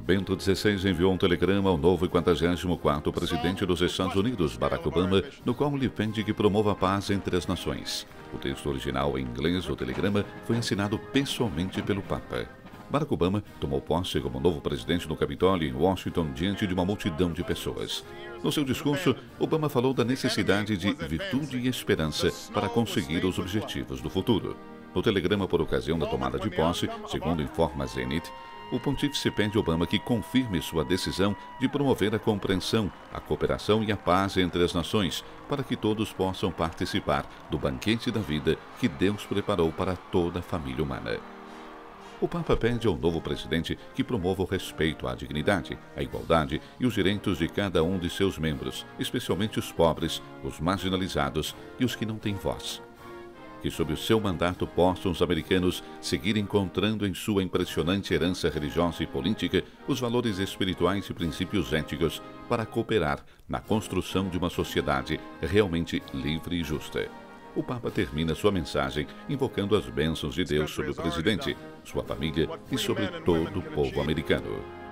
Bento XVI enviou um telegrama ao novo e 44º presidente dos Estados Unidos, Barack Obama, no qual lhe pede que promova a paz entre as nações. O texto original em inglês do telegrama foi assinado pessoalmente pelo Papa. Barack Obama tomou posse como novo presidente no Capitólio, em Washington, diante de uma multidão de pessoas. No seu discurso, Obama falou da necessidade de virtude e esperança para conseguir os objetivos do futuro. No telegrama por ocasião da tomada de posse, segundo informa a Zenit, o pontífice pede a Obama que confirme sua decisão de promover a compreensão, a cooperação e a paz entre as nações, para que todos possam participar do banquete da vida que Deus preparou para toda a família humana. O Papa pede ao novo presidente que promova o respeito à dignidade, à igualdade e os direitos de cada um de seus membros, especialmente os pobres, os marginalizados e os que não têm voz. Que sob o seu mandato possam os americanos seguir encontrando em sua impressionante herança religiosa e política os valores espirituais e princípios éticos para cooperar na construção de uma sociedade realmente livre e justa. O Papa termina sua mensagem invocando as bênçãos de Deus sobre o presidente, sua família e sobre todo o povo americano.